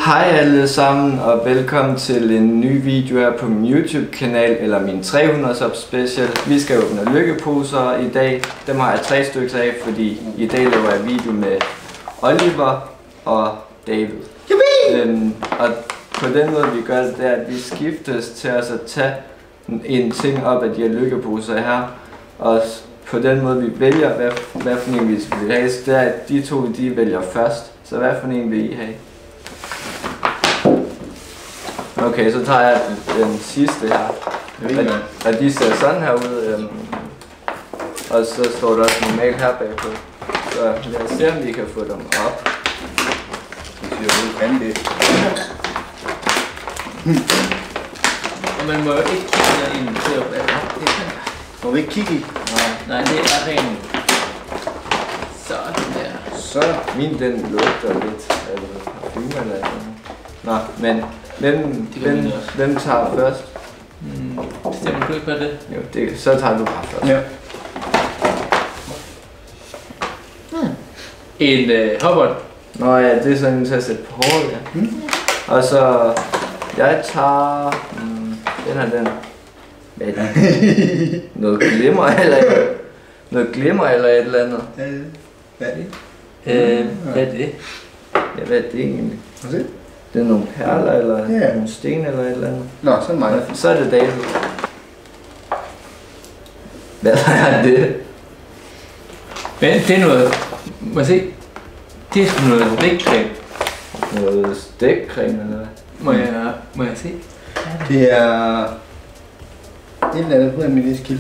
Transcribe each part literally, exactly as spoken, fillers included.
Hej alle sammen og velkommen til en ny video her på min YouTube kanal, eller min tre hundrede sub special. Vi skal åbne lykkeposer i dag. Dem har jeg tre stykker af, fordi i dag laver jeg video med Oliver og David. Øhm, og på den måde vi gør det, det er, at vi skiftes til os at tage en ting op af de her lykkeposer her. Og på den måde vi vælger, hvad, hvad for en vi vil have. Så det er, at de to de vælger først. Så hvad for en vil I have? Okay, så tager jeg den sidste her. Og, og de ser sådan her ud. Øhm, og så står der også normalt her bagpå. Så lad os se, om vi kan få dem op. Så siger du, kan det. Og man må jo ikke kigge ind til at være. Må vi ikke kigge i? Nej, det er rent. Sådan der. Så. Min den lugter lidt af parfume eller noget. Nå, men hvem, hvem, hvem tager først? Mm, stemmer du ikke på det? Jo, det, så tager du bare først. Ja. Hmm. En øh, hoppert. Nå ja, det er sådan en til at sætte på håret, ja. Hmm. Og så, jeg tager, mm, den her den. Hvad er det? Noget glimmer eller et, noget glimmer eller et eller andet. Hvad er det? Øh, hvad er det? Ja, hvad er det egentlig? Må se. Det er nogle perler eller Ja. nogle sten eller et eller andet. Nå, så er det mig. Så er det David. Hvad er det? Men det er noget. Må jeg se? Det er sgu noget stikcreme. Noget stikcreme eller hvad? Må jeg, må jeg se? Det er et eller andet på en milliskilder.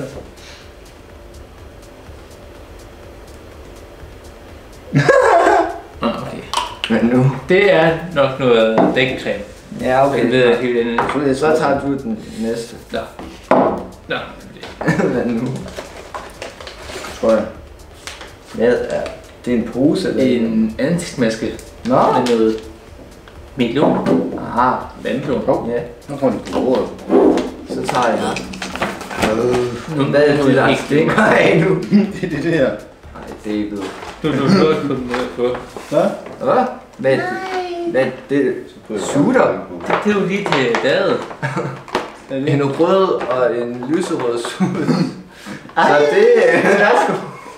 Ah, okay. Men nu? Det er nok noget dækcreme. Ja, okay. Jeg ved ikke helt endnu. Så tager du den næste. Nå. Nå. Hvad nu? Tror jeg. Hvad er det? Er en pose eller En ansigtsmaske. Nå? Med noget melon. Ah, Vandmelon. Hov, ja. nu får du på bordet. Så tager jeg den. Øh, Nu, Hvad er det, der ikke stikker af nu? det er det der. Nej, David. Du du slår ikke på den måde på. Hvad? Hvad? Hvad er det? Hvad er det? Sutter? Det, det er jo lige til badet. Er det? En rød og en lyserød sud. Så det er sgu.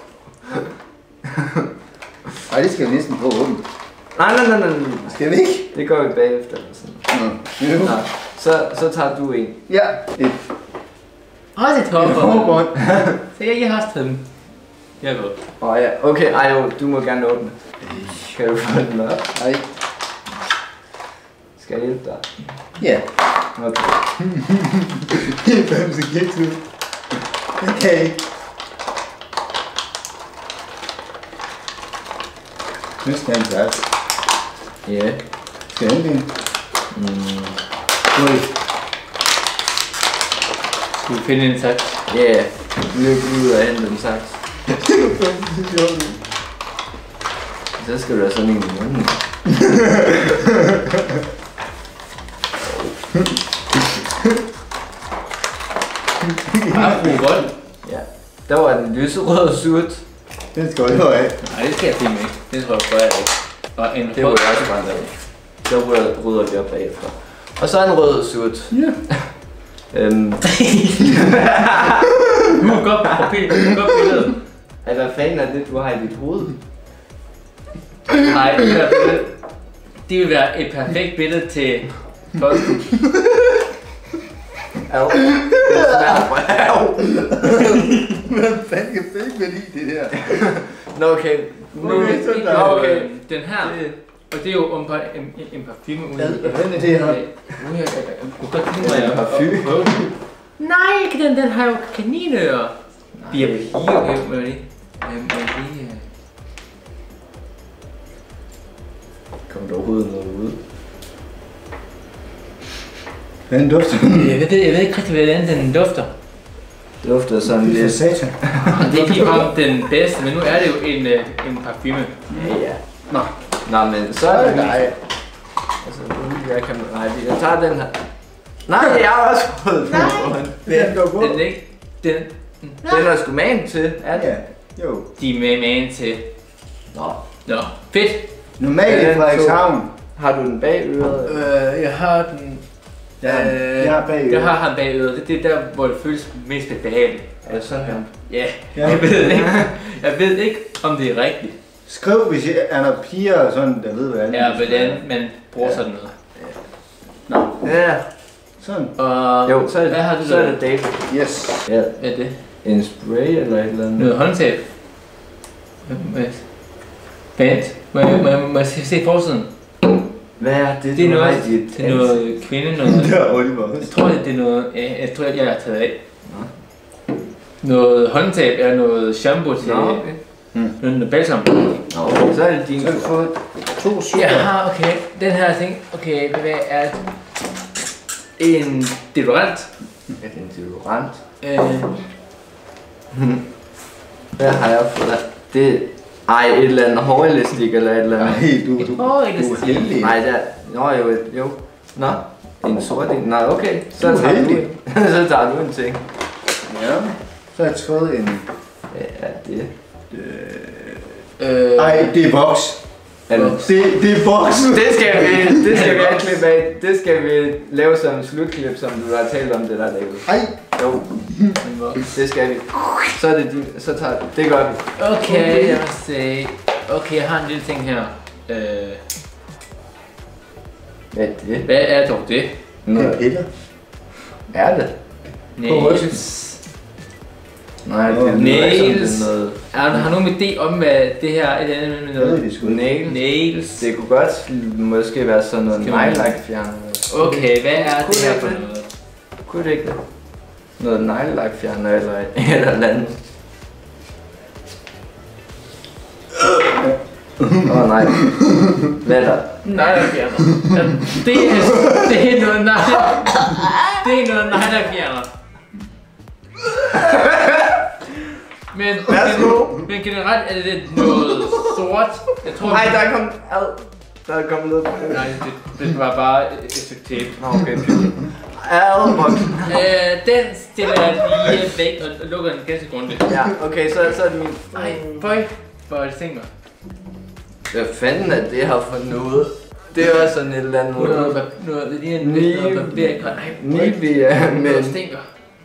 Ej, det skal vi næsten prøve at åbne. Nej, nej, nej, nej. Skal vi ikke? Det gør vi bagefter. Eller sådan. Nå. Nå, så, så tager du en. Ja, et Også et hopper. hårbånd. Så jeg, jeg har også taget den. Jeg er godt. Åh oh, ja, okay, ej jo, du må gerne åbne. Kan du få den op? Ej. Skal jeg hjælpe dig? Ja. Okay. Hvem skal gætte ud? Okay. Nu skal han tage. Ja. Skal jeg hente en? Mm. Ui. Skal vi finde en saks? Ja, yeah. Løb ud og hente en saks. Så skal du have sådan en i munden. Bare brug vold. Ja. Der var den lyserøde sut. Den skal jeg have. Nej, det skal jeg filme ikke. Det tror jeg godt, jeg ikke. Og en Det var rød. jeg også brændt af. Så rydder, rydder vi op bagefter. Og så en rød sut. Ja. Øhm, Du er godt på billedet. ej, hvad fanden er det, du har i dit hoved? Nej, det her billede. Det vil være et perfekt billede til posten. Au. Det smager for au. Hvad fanden kan fake med lige det der? Nå, okay. Nu Okay, er så det der- jo, okay. øh, den her. Og det er jo om en, en, en parfume uden. Hvad fanden er det her? Uh, jeg kunne godt tænke mig Det er en at parfume. prøve den. Nej, ikke den, den har jo kaninører. Vi er piger, okay, med det. Men men det er... Kom der overhovedet noget ud? Hvad er den dufter? Jeg ved, jeg ved ikke rigtig, hvordan den dufter. Det dufter sådan Det er lidt. satan. Det er ikke ligefrem den bedste, men nu er det jo en, øh, en parfume. Ja, ja. Nå. Nå, men så er det Nej. Altså, nu jeg kan... Nej, jeg tager den her. Nej, jeg har også fået den. Den går på. Den er ikke... Den... Den er sgu man til, er det? Ja. Jo. De er med man til. Nå. Nå, fedt. Normalt i Ja, den Frederikshavn, Har du den bag øret? Øh, jeg har den... Ja, øh, jeg har bag øret. Jeg har ham bag øret. Det, det er der, hvor det føles mest behageligt. Er det sådan her? Ja, Ja. jeg ved ikke. Jeg ved ikke, om det er rigtigt. Skriv, hvis I er der piger og sådan, der ved, hvad Ja, hvordan man bruger sådan noget. Nå, Ja. sådan. Og Jo, så er det, hvad har du så er der? det David. Yes. Ja. Hvad er det? En spray eller et eller andet. Noget håndtag. Hvad? Vent. Må jeg, må jeg, må jeg se forsiden? Hvad er det, Det er du har noget, i dit det er noget kvinde noget. Det er Oliver Jeg også. tror, det er noget, ja, jeg tror, jeg har taget af. Noget håndtag er noget shampoo til Nå, okay. noget balsam. Nå, så er det din Så har vi tur. fået to sukker. Jeg har, okay, den her ting, okay, hvad er det? En deodorant. Er det en deodorant? Øh, Hvad har jeg fået der? Det ej, et eller andet hårelastik eller et eller andet. Nej, du, du, Åh, du er heldig. Nej, der... Nå jo, et- jo. Nå, en sort en. Nej, okay. Så Du er tager du heldig. en. Så tager du en ting. Ja. Så har jeg fået en... Hvad er det? øh, Nej, det er boks. Er det? Det, det er boks. Det skal vi, det skal vi have klip af. Det skal vi lave som en slutklip, som du har talt om det der, David. Ej. Jo, det skal vi. Så er det din, så tager det gør vi. Okay, jeg må se. Okay, jeg har en lille ting her. Øh, Hvad er det? hvad er dog det? Det er Noget. piller. Er det? Nails. Nej, det er Nails. noget. Er du har nogen idé om, hvad det her er? Det er med Jeg ved noget det sgu ikke. Nails. nails. Det kunne godt måske være sådan noget Skal man- neglelakfjerner. Okay, hvad er Kunne det her det for ikke noget? Kunne det ikke det? Noget neglelakfjerner eller eller eller andet. Åh oh, nej. Hvad er der? Neglefjerner. Det er, det er noget negl. Det er noget neglefjerner. Men, Værsgo. men, men generelt er det noget sort. Jeg tror, Nej, der er kommet... Ad. Der er kommet lidt... Nej, det, det var bare et stykke tape. Nå, okay. Ad, Morten. Øh, den stiller jeg lige væk og og lukker den ganske grundigt. Ja, okay, så, så er det min... Nej, bøj. Bøj, det tænker. Hvad fanden er det her for noget? Det er sådan et eller andet... Noget, noget, noget, det ligner Ni- noget papir. Nej, bøj. Nivea, Noget men... stinker.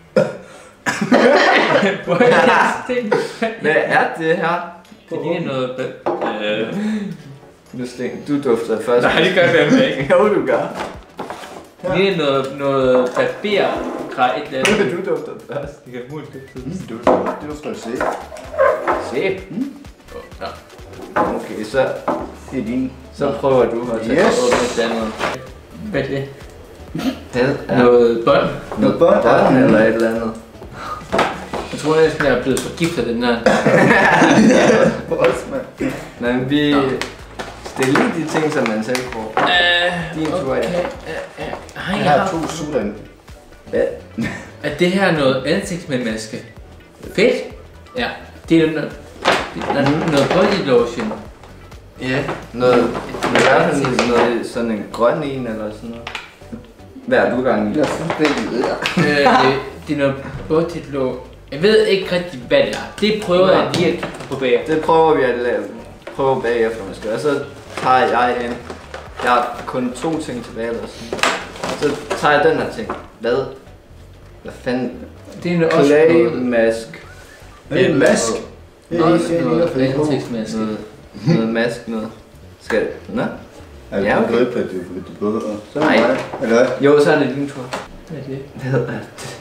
Bøj, det stinker. Hvad er det her? Det ligner noget... Øh. Du stink. Du dufter først. Nej, det gør jeg ikke. Jo, du gør. Det ligner noget, noget papir. Grej, et eller andet. Du dufter først. Det kan muligt. Det var skal du se. Se. Ja. Okay, så, Det er din. så prøver du at tage Yes. åbne den noget. Hvad er det? Hvad er Noget bånd. Noget bånd. bånd eller et eller andet? Jeg tror næsten, jeg er blevet forgiftet af den her. Boks, mand. Men vi... Det er lige de ting, som man selv får. Øh, Din tur, ja. okay. Øh, øh. Ej, Jeg jeg har har... to sutter. Hvad? Er det her noget ansigtsmaske? Fedt. Ja, det er noget... Det er noget body lotion. Ja, noget... Noget, noget, noget sådan en grøn en eller sådan noget. Hvad er du gang i? Jeg er fuldstændig ved jer. øh, det, det er noget body lotion. Jeg ved ikke rigtig, hvad det er. Det prøver jeg lige at kigge på bag. Det prøver vi at lave. Prøve bagefter måske. Og så tager jeg en... Jeg har kun to ting tilbage eller sådan. Så tager jeg den her ting. Hvad? Hvad fanden? Det er noget også Clay noget... mask. Er det en mask? Det er Også lige noget noget ansigtsmaske. Noget, noget mask, noget. Skal det? Nå? Ja, Ja, okay. okay. På det, det både. Og så er Nej. det mig. Eller hvad? Jo, så er det din tur. Hvad er det? Hvad er det?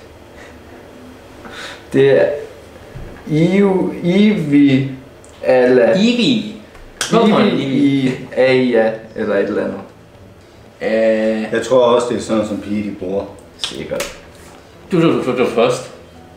Det er... Iu... Ivi... Ala... Eevee. Pokémon Ivi... I... Aia... Eller et eller andet. Øh, Jeg tror også, det er sådan, som piger de bruger. Sikkert. du, du, du, du først.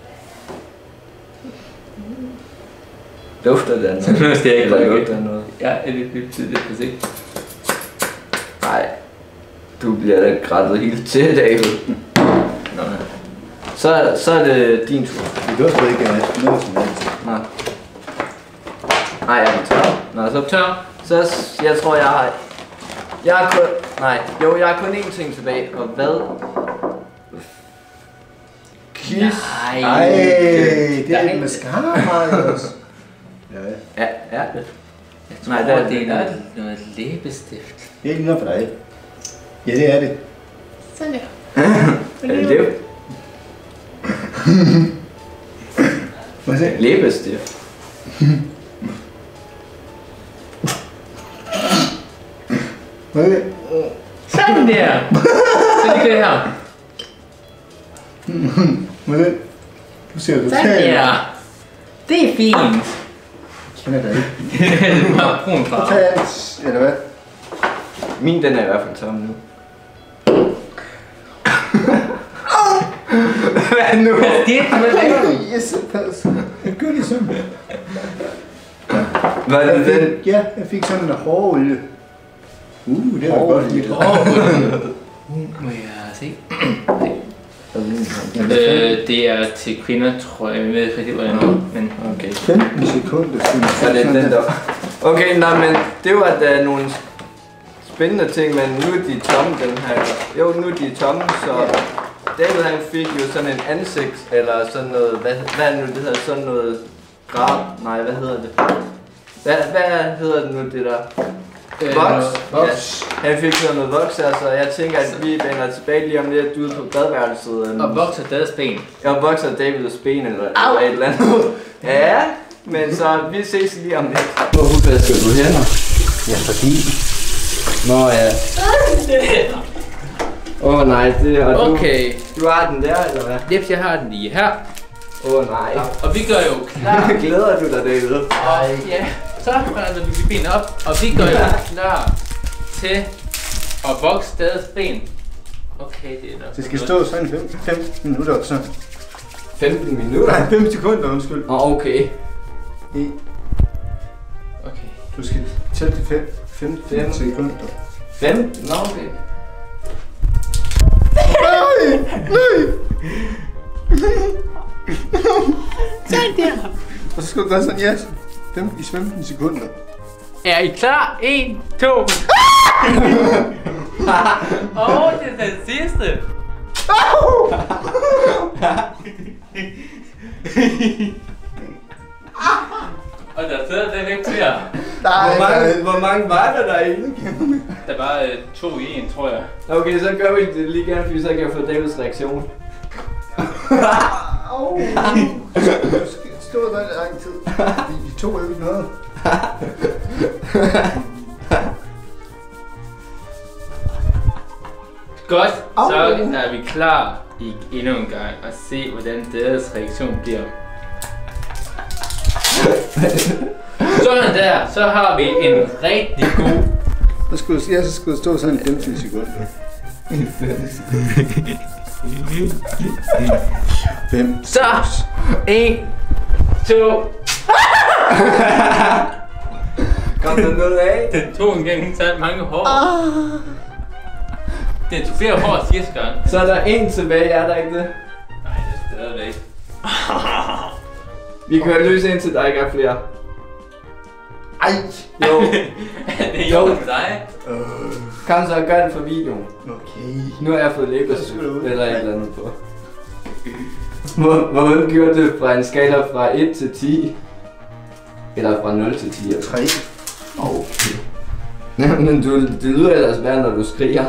Dufter det af noget? Nu skal jeg ikke Eller rykke. lugter det af noget? Ja, er det lidt tidligt for sig. Nej. Du bliver da grættet helt til, David. Nå, Så, så er det din tur. Det kan også ikke have noget som helst. Nå. Nej, jeg er tør. Nå, så tør. Så s- jeg tror, jeg har... Jeg har kun... Nej, jo, jeg har kun én ting tilbage. Og hvad? Kiss. Nej. Ej, det Der er er en ikke- mascara, Marius. Ja, Ja, er det? Jeg tror, Nej, Nej, der- det er der er noget, noget læbestift. Det er ikke noget for dig. Ja, det er det. Sådan der. Er det det? Må jeg se? Læbestift. Okay. Sådan der. Så ligger det her. Må jeg se? Du ser du Sådan der. Det er fint. kender dig ikke. Det er meget brun farve. Tag alt, eller hvad? Min den er i hvert fald tom nu. Hvad nu? Hvad sker der? Hvad laver du? Yes, pas. Jeg gør det sådan. Hvad er det Jeg den? fik, ja, jeg fik sådan en hårolie. Uh, det var godt lide. Åh, må jeg se? Øh, det er til kvinder, tror jeg. Jeg ved ikke rigtig, hvordan det er, men... Okay. femten sekunder. Så det er den der. Okay, nej, men det var da nogle spændende ting, men nu er de tomme, den her. Jo, nu er de tomme, så David han fik jo sådan en ansigt, eller sådan noget, hvad, hvad er det nu, det hedder, sådan noget grab, nej, hvad hedder det? Hvad, hvad hedder det nu, det der? Øh, Voks? voks. Ja, han fik sådan noget voks, altså jeg tænker, at vi vender tilbage lige om lidt ude på badeværelset. Og vokser deres ben. Jeg vokser Davids ben eller, eller et eller andet. Ja, men så vi ses lige om lidt. Hvorfor vasker du hænder? Ja, fordi. Nå ja. Åh oh, nej, det er du. Okay. Du har den der, eller hvad? Jeps, jeg har den lige her. Åh oh, nej. Og vi gør jo klar. Glæder du dig, David? Og ja, så holder vi benene op, og vi gør jo klar til at vokse deres ben. Okay, det er nok. Det skal stå sådan femten minutter, så. femten minutter? Nej, fem sekunder, undskyld. Åh, oh, okay. I. Okay. Du skal tælle til femten sekunder. femten? Nå, okay. Nej! Nej! Sådan der. Og så skal du gøre sådan, ja, femten, i femten sekunder. Er I klar? en, to. Åh, oh, det er den sidste. Og der sidder den ikke flere. Nej, Hvor mange, nej. hvor mange var der derinde? Der var øh, to i en, tror jeg. Okay, så gør vi det lige gerne, fordi så kan jeg få Davids reaktion. Au! Du skal stå der i lang tid. Vi vi tog jo ikke noget. Godt, Au. så er vi klar i endnu en gang at se, hvordan deres reaktion bliver. Sådan der, så har vi en rigtig god... Så skulle du, ja, så skulle du stå sådan i femten sekunder. Fem. Så, en, to... Kom der noget af? Den tog en gang så mange hår. Den tog flere hår sidste gang. Så er der en tilbage, er der ikke det? Nej, det er stadigvæk. Vi kan jo løse indtil der ikke er flere. Ej! Jo. Det er jo med dig. Øh, Kom så, gør det for videoen. okay. Nu har jeg fået læbestift Så skal du ud. eller et eller andet på. Hvor, hvordan gjorde det fra en skala fra et til ti? Eller fra nul til ti? Eller? Tre. Okay. Men du, det lyder ellers værd, når du skriger.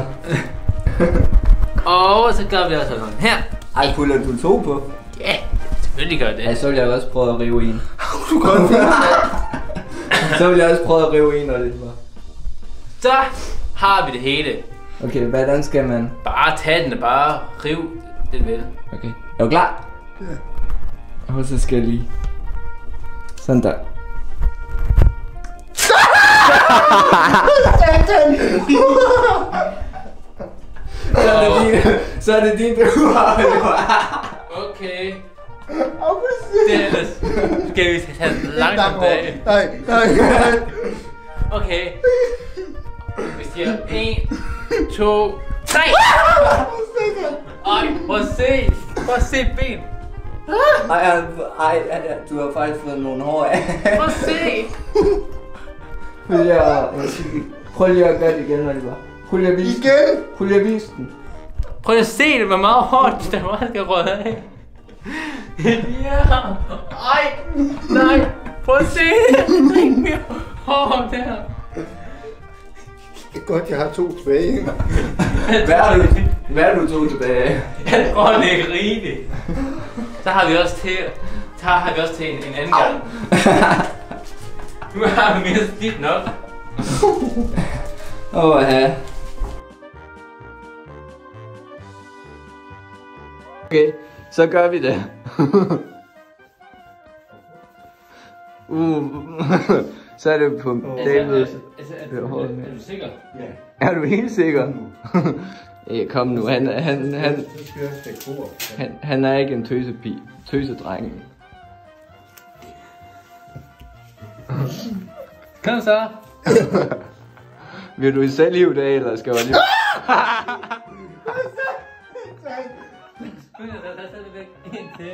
Og så gør vi også sådan her. Ej, puller du to på? Ja, selvfølgelig gør det. Ej, så vil jeg også prøve at rive en. Du kan godt finde Så vil jeg også prøve at rive en og lidt for. Så har vi det hele. Okay, hvordan skal man? Bare tag den og bare riv den vel. Okay. Er du klar? Ja. Og så skal jeg lige... Sådan der. Så er det din, så er det din Okay. Dennis, skal vi tage den langsomt af? Nej, nej, nej. Okay. Vi siger en, to, tre. Ej, prøv at se. Prøv at se ben. Ej, ej, ej, ej, du har faktisk fået nogle hår af. Prøv at se. Prøv lige at, prøv lige at gøre det igen, Oliver. Prøv lige at vise den. Igen? Prøv lige at vise den. Prøv at se det, hvor meget hårdt der meget skal røde af. Ja. Ej, nej. Prøv at se det. Der er ikke mere hår der. Det er godt, jeg har to tilbage. Hvad er du, hvad er du to tilbage af? Jeg tror, det er rigeligt. Så har vi også til, så har vi også til en, en anden gang. Nu har vi mere skidt nok. Åh, ja. Okay, så gør vi det. uh, så er det på David. Altså, altså, er, du, er, er du sikker? Ja. Er du helt sikker? Ja, kom nu, han, han, han, han, han er ikke en tøsepige, tøsedreng. Kom så. Vil du selv hive det af, eller skal jeg lige? Der er stadigvæk en til.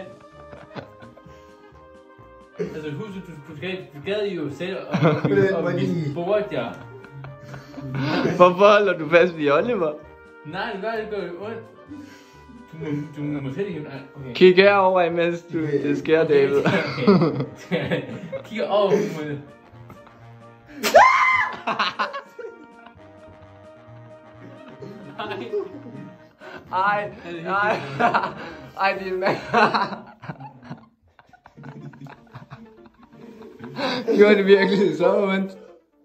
Altså husk, du, du, skal, du gad jo selv, og, og vi spurgte jer. Hvorfor holder du fast i Oliver? Nej, det gør det gør jo ondt. Du må, du må selv hive. Okay. Kig herover, imens du, det sker, David. Okay. Kig over mod det. Ej, nej, ej, din mand. Gjorde det virkelig så ondt?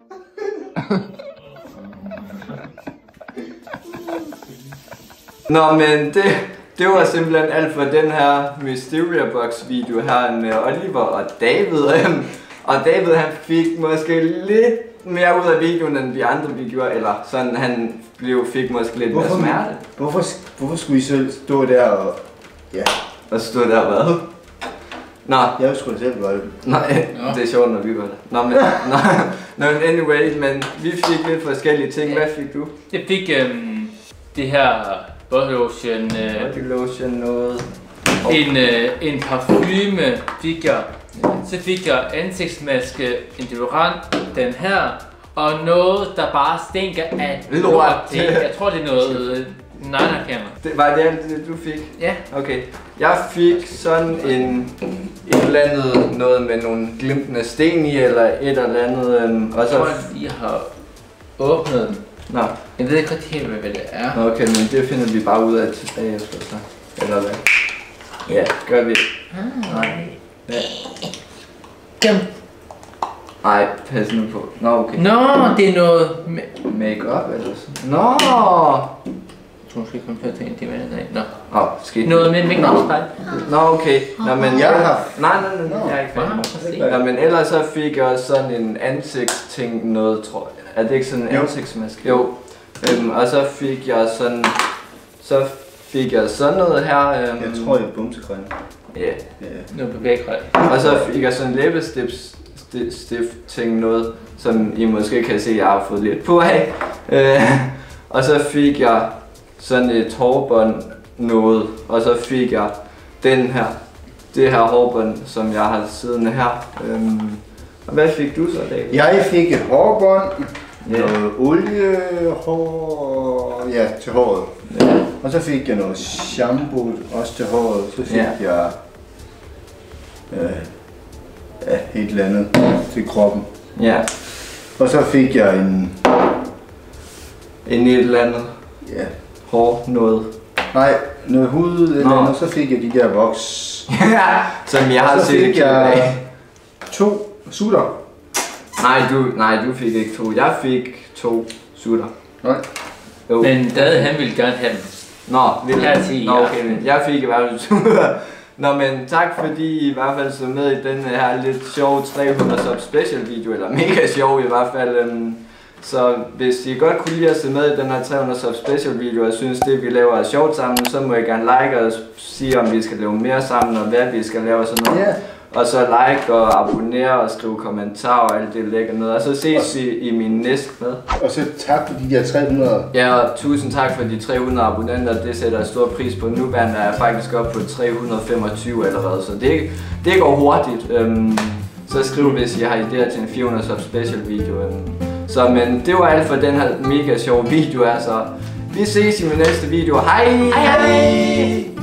Nå, men det, det var simpelthen alt for den her Mysteria Box video her med Oliver og David. Og David, han fik måske lidt mere ud af videoen, end vi andre vi gjorde, eller sådan, han blev, fik måske lidt Hvorfor, mere smerte. Hvorfor, hvorfor skulle I selv stå der og... Ja. Og stå der og hvad? Nå. Jeg skulle selv gøre det. Nej, det er sjovt, når vi gør det. Nå, men, nå, no, anyway, men vi fik lidt forskellige ting. Hvad fik du? Jeg fik øhm, det her body lotion, øh, Body lotion, noget. en, øh, en parfume fik jeg. Så fik jeg ansigtsmaske, en deodorant, den her, og noget, der bare stinker af Lort. til. Jeg tror, det er noget øh, nana-kammer. Det, var det alt det, du fik? Ja. Okay. Jeg fik sådan en et eller andet noget med nogle glimtende sten i, eller et eller andet. Øhm, og Jeg så... tror, at jeg har åbnet den. Nå. Jeg ved ikke rigtig helt, hvad det er. Nå, okay, men det finder vi bare ud af tilbage efter så. Eller hvad? Ja, gør vi. Nej. Ja. Kom. Ej, pas nu på. Nå, okay. Nå, det er noget... Make-up eller sådan. Nå! Jeg tror måske kun på at det var det. Nå. Åh, oh, skidt. Noget med make-up-spejl. Nå, okay. Nå, men Jeg har... Nej, nej, nej, nej, jeg er ikke færdig. Wow. Nå, men ellers så fik jeg også sådan en ansigtsting noget, tror jeg. Er det ikke sådan en Jo. ansigtsmaske? Jo. Øhm, og så fik jeg sådan... Så fik jeg sådan noget her. Øhm, Jeg tror, jeg er bumsegrøn. Ja. Ja. Noget bevægrej. Og så fik jeg sådan en læbestift stift ting noget, som I måske kan se, jeg har fået lidt på af. Øh, og så fik jeg sådan et hårbånd noget, og så fik jeg den her, det her hårbånd, som jeg har siddende her. Øhm, og hvad fik du så, David? Jeg fik et hårbånd, Ja. noget olie, hår, ja, til håret. Ja. Og så fik jeg noget shampoo også til håret. Så fik Ja. jeg øh, ja, et eller andet til kroppen. Ja, Og så fik jeg en, en et eller andet ja, hår noget. nej, noget hud eller Nå. andet. Så fik jeg de der voks. Som jeg har Og så set et fik klip jeg af. to sutter. Nej, du, nej, du fik ikke to. Jeg fik to sutter. Nej. Jo. Men Dade, han ville gerne have dem. Nå, vil Jeg siger Nå, ja. okay, men jeg fik i hvert fald to. Nå, men tak fordi I i hvert fald så med i den her lidt sjove tre hundrede sub special video, eller mega sjov i hvert fald. Øhm, så hvis I godt kunne lide at se med i den her tre hundrede sub special video, og synes det vi laver er sjovt sammen, så må I gerne like og sige om vi skal lave mere sammen, og hvad vi skal lave og sådan noget. Ja. Og så like og abonnere og skrive kommentarer og alt det lækker noget. Og så ses vi i min næste med. Og så tak for de der tre hundrede. Ja, og tusind tak for de tre hundrede abonnenter. Det sætter jeg stor pris på. Nuværende er jeg faktisk op på tre hundrede femogtyve allerede, så det, det går hurtigt. Øhm, så skriv, hvis I har idéer til en fire hundrede sub special video. Øhm. Så men det var alt for den her mega sjove video. Altså, vi ses i min næste video. Hej! Hej hej!